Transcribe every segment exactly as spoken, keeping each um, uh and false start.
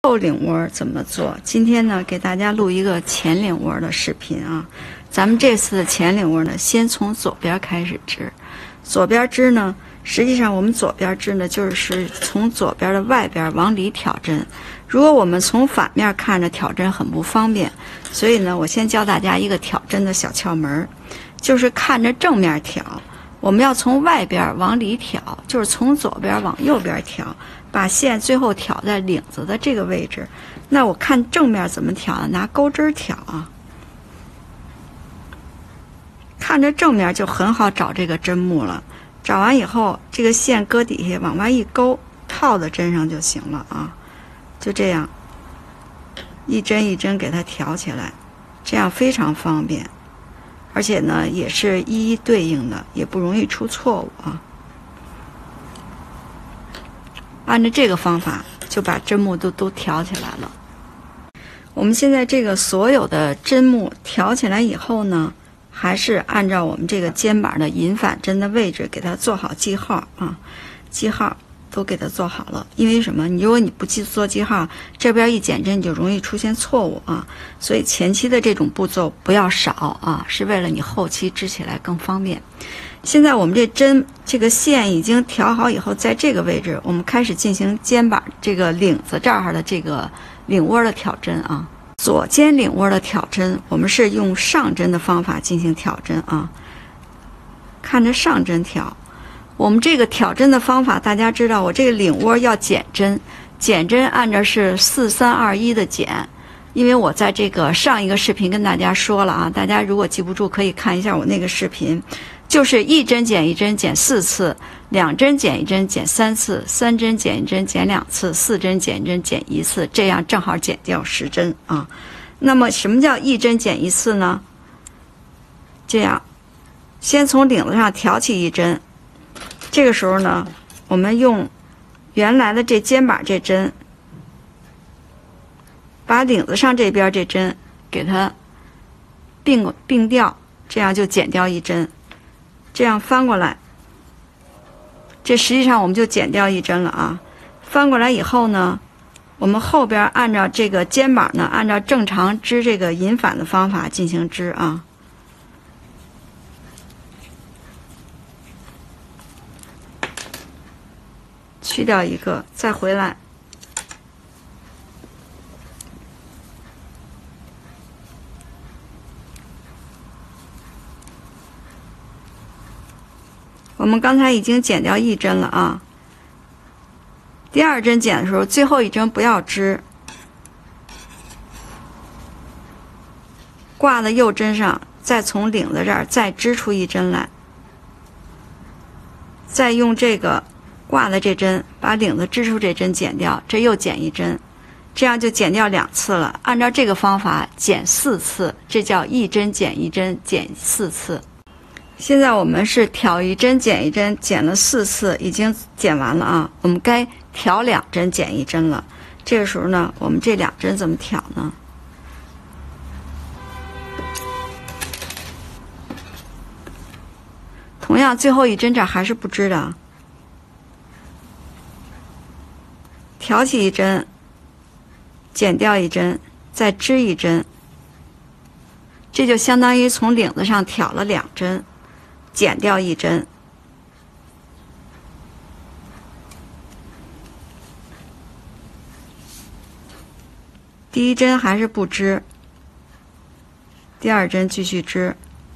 后领窝怎么做？今天呢，给大家录一个前领窝的视频啊。咱们这次的前领窝呢，先从左边开始织。左边织呢，实际上我们左边织呢，就是从左边的外边往里挑针。如果我们从反面看着挑针很不方便，所以呢，我先教大家一个挑针的小窍门，就是看着正面挑。我们要从外边往里挑，就是从左边往右边挑，把线最后挑在领子的这个位置。那我看正面怎么挑呢？拿钩针挑啊。看着正面就很好找这个针目了。找完以后，这个线搁底下往外一勾，套在针上就行了啊。就这样，一针一针给它挑起来，这样非常方便。而且呢，也是一一对应的，也不容易出错误啊。按照这个方法，就把针目都都挑起来了。我们现在这个所有的针目挑起来以后呢，还是按照我们这个肩膀的引反针的位置给它做好记号啊，记号都给它做好了。因为什么？你如果你不记做记号，这边一减针你就容易出现错误啊。所以前期的这种步骤不要少啊，是为了你后期织起来更方便。现在我们这针这个线已经调好以后，在这个位置我们开始进行肩膀这个领子这儿的这个领窝的挑针啊。左肩领窝的挑针，我们是用上针的方法进行挑针啊。看着上针挑，我们这个挑针的方法，大家知道，我这个领窝要减针，减针按照是四三二一的减。因为我在这个上一个视频跟大家说了啊，大家如果记不住，可以看一下我那个视频，就是一针减一针减四次，两针减一针减三次，三针减一针减两次，四针减一针减一次，这样正好减掉十针啊。那么什么叫一针减一次呢？这样，先从领子上挑起一针，这个时候呢，我们用原来的这肩膀这针，把领子上这边这针给它并并掉，这样就减掉一针。这样翻过来，这实际上我们就减掉一针了啊。翻过来以后呢，我们后边按照这个肩膀呢，按照正常织这个引反的方法进行织啊。去掉一个，再回来。我们刚才已经减掉一针了啊。第二针减的时候，最后一针不要织，挂在右针上，再从领子这儿再织出一针来，再用这个挂的这针把领子织出这针减掉，这又减一针，这样就减掉两次了。按照这个方法减四次，这叫一针减一针减四次。现在我们是挑一针减一针，减了四次，已经减完了啊。我们该挑两针减一针了。这个时候呢，我们这两针怎么挑呢？同样，最后一针这还是不织的，挑起一针，减掉一针，再织一针，这就相当于从领子上挑了两针。减掉一针，第一针还是不织，第二针继续织。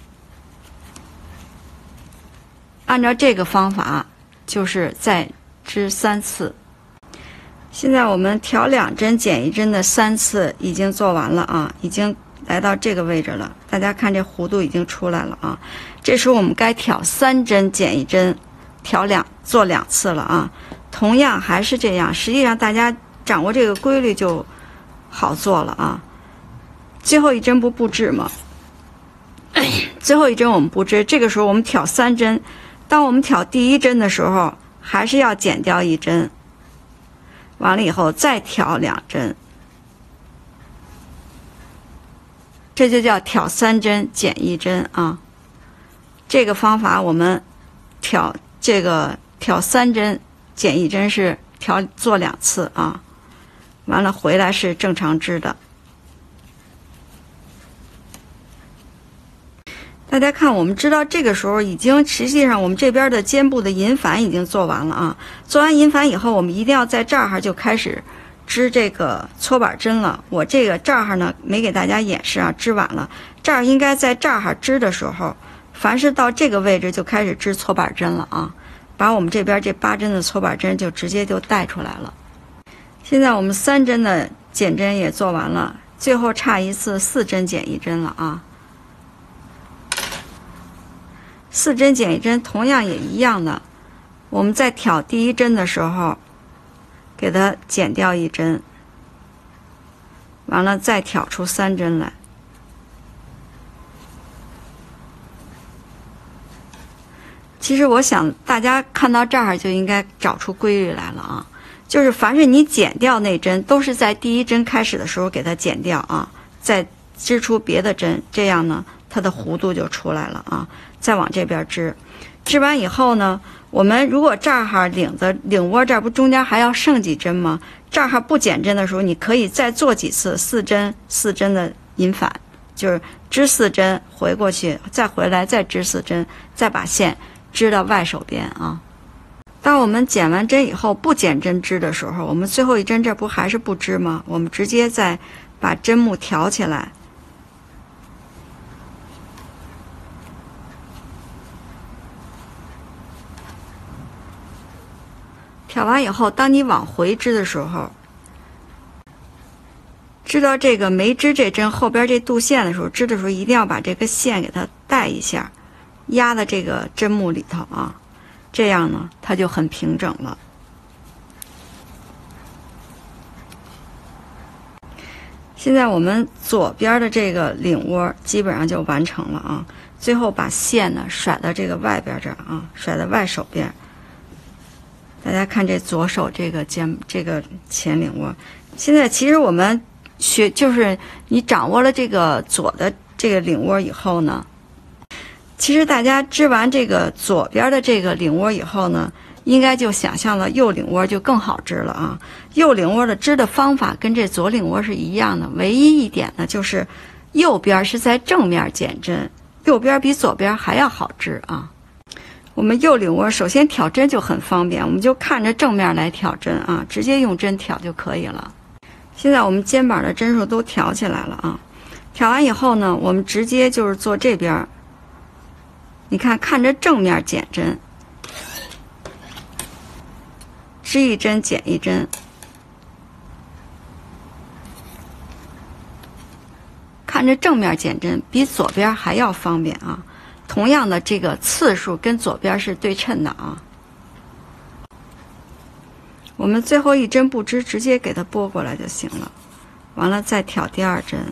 按照这个方法，就是再织三次。现在我们挑两针减一针的三次已经做完了啊，已经来到这个位置了，大家看这弧度已经出来了啊。这时候我们该挑三针减一针，挑两做两次了啊。同样还是这样，实际上大家掌握这个规律就好做了啊。最后一针不不织吗？最后一针我们不织，这个时候我们挑三针。当我们挑第一针的时候，还是要减掉一针，完了以后再挑两针。这就叫挑三针减一针啊。这个方法我们挑这个挑三针减一针是挑做两次啊。 完了回来是正常织的。大家看，我们织到这个时候，已经实际上我们这边的肩部的银反已经做完了啊。做完银反以后，我们一定要在这儿就开始织这个搓板针了。我这个这儿呢没给大家演示啊，织晚了。这儿应该在这儿织的时候，凡是到这个位置就开始织搓板针了啊。把我们这边这八针的搓板针就直接就带出来了。现在我们三针的减针也做完了，最后差一次四针减一针了啊。四针减一针，同样也一样的，我们在挑第一针的时候，给它减掉一针，完了再挑出三针来。其实我想大家看到这儿就应该找出规律来了啊，就是凡是你减掉那针，都是在第一针开始的时候给它减掉啊，再织出别的针，这样呢它的弧度就出来了啊。再往这边织，织完以后呢，我们如果这儿哈领子领窝这儿不中间还要剩几针吗？这儿哈不减针的时候，你可以再做几次四针四针的银反，就是织四针回过去，再回来再织四针，再把线织到外手边啊。当我们减完针以后不减针织的时候，我们最后一针这不还是不织吗？我们直接再把针目挑起来。挑完以后，当你往回织的时候，织到这个没织这针后边这度线的时候，织的时候一定要把这个线给它带一下，压到这个针目里头啊，这样呢它就很平整了。现在我们左边的这个领窝基本上就完成了啊，最后把线呢甩到这个外边这儿啊，甩到外手边。大家看这左手这个肩这个前领窝，现在其实我们学就是你掌握了这个左的这个领窝以后呢，其实大家织完这个左边的这个领窝以后呢，应该就想象了右领窝就更好织了啊。右领窝的织的方法跟这左领窝是一样的，唯一一点呢就是右边是在正面减针，右边比左边还要好织啊。我们右领窝首先挑针就很方便，我们就看着正面来挑针啊，直接用针挑就可以了。现在我们肩膀的针数都挑起来了啊，挑完以后呢，我们直接就是做这边，你看看着正面减针，织一针减一针，看着正面减针比左边还要方便啊。同样的这个次数跟左边是对称的啊。我们最后一针不织，直接给它拨过来就行了。完了再挑第二针，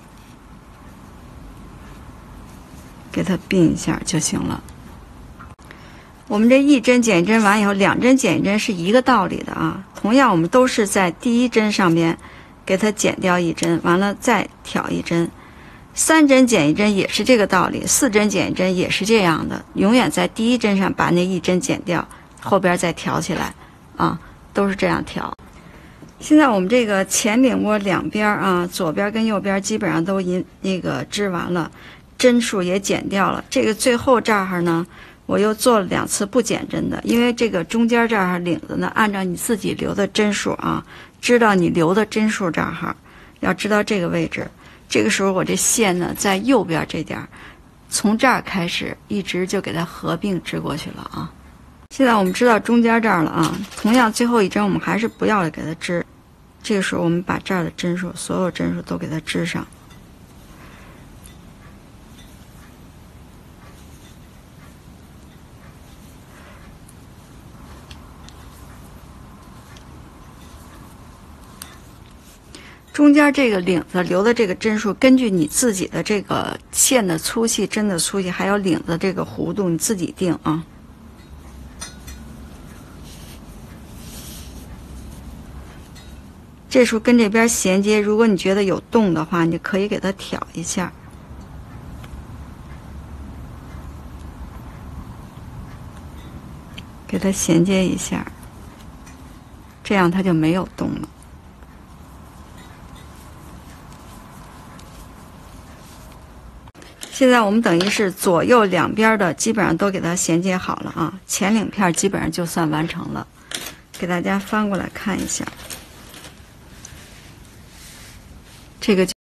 给它并一下就行了。我们这一针减一针完以后，两针减一针是一个道理的啊。同样，我们都是在第一针上边给它减掉一针，完了再挑一针。三针减一针也是这个道理，四针减一针也是这样的，永远在第一针上把那一针减掉，后边再挑起来啊，都是这样挑。现在我们这个前领窝两边啊，左边跟右边基本上都银那个织完了，针数也减掉了。这个最后这儿呢，我又做了两次不减针的，因为这个中间这儿领子呢，按照你自己留的针数啊，知道你留的针数这儿要知道这个位置。这个时候我这线呢在右边这点，从这儿开始一直就给它合并织过去了啊。现在我们织到中间这儿了啊，同样最后一针我们还是不要给它织，这个时候我们把这儿的针数所有针数都给它织上。中间这个领子留的这个针数，根据你自己的这个线的粗细、针的粗细，还有领子这个弧度，你自己定啊。这时候跟这边衔接，如果你觉得有洞的话，你就可以给它挑一下，给它衔接一下，这样它就没有洞了。 现在我们等于是左右两边的基本上都给它衔接好了啊，前领片基本上就算完成了。给大家翻过来看一下，这个。